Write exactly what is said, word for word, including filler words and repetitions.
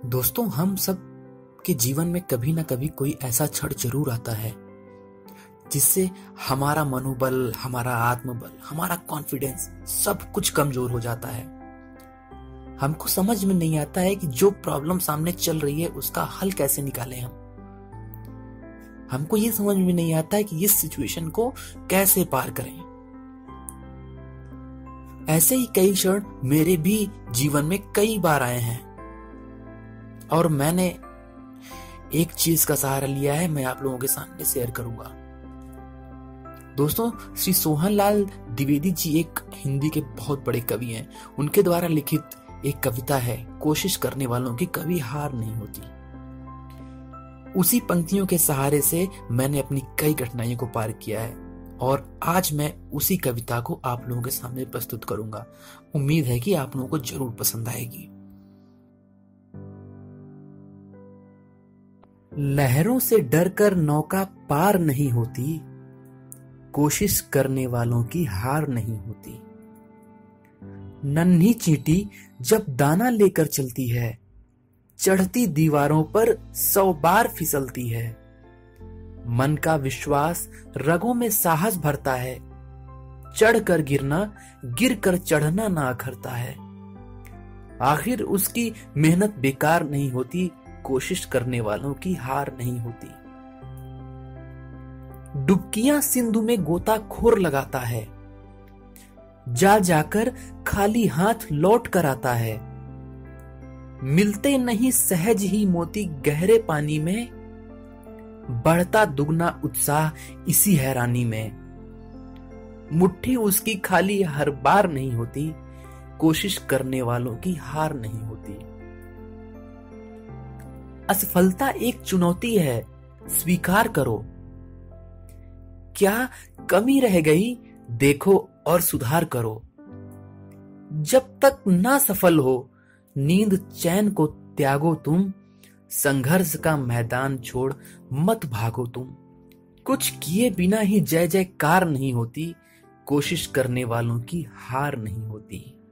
दोस्तों, हम सब के जीवन में कभी ना कभी कोई ऐसा क्षण जरूर आता है जिससे हमारा मनोबल, हमारा आत्मबल, हमारा कॉन्फिडेंस सब कुछ कमजोर हो जाता है। हमको समझ में नहीं आता है कि जो प्रॉब्लम सामने चल रही है उसका हल कैसे निकालें हम। हमको ये समझ में नहीं आता है कि इस सिचुएशन को कैसे पार करें। ऐसे ही कई क्षण मेरे भी जीवन में कई बार आए हैं और मैंने एक चीज का सहारा लिया है, मैं आप लोगों के सामने शेयर करूंगा। दोस्तों, श्री सोहनलाल द्विवेदी जी एक हिंदी के बहुत बड़े कवि हैं। उनके द्वारा लिखित एक कविता है, कोशिश करने वालों की कभी हार नहीं होती। उसी पंक्तियों के सहारे से मैंने अपनी कई कठिनाइयों को पार किया है और आज मैं उसी कविता को आप लोगों के सामने प्रस्तुत करूंगा। उम्मीद है कि आप लोगों को जरूर पसंद आएगी। लहरों से डरकर नौका पार नहीं होती, कोशिश करने वालों की हार नहीं होती। नन्ही चींटी जब दाना लेकर चलती है, चढ़ती दीवारों पर सौ बार फिसलती है। मन का विश्वास रगों में साहस भरता है, चढ़कर गिरना, गिरकर चढ़ना ना अखरता है। आखिर उसकी मेहनत बेकार नहीं होती, कोशिश करने वालों की हार नहीं होती। डुबकियां सिंधु में गोताखोर लगाता है, जा जाकर खाली हाथ लौट कर आता है। मिलते नहीं सहज ही मोती गहरे पानी में, बढ़ता दुगना उत्साह इसी हैरानी में। मुट्ठी उसकी खाली हर बार नहीं होती, कोशिश करने वालों की हार नहीं होती। असफलता एक चुनौती है, स्वीकार करो। क्या कमी रह गई, देखो और सुधार करो। जब तक ना सफल हो, नींद चैन को त्यागो तुम। संघर्ष का मैदान छोड़ मत भागो तुम। कुछ किए बिना ही जय जयकार नहीं होती, कोशिश करने वालों की हार नहीं होती।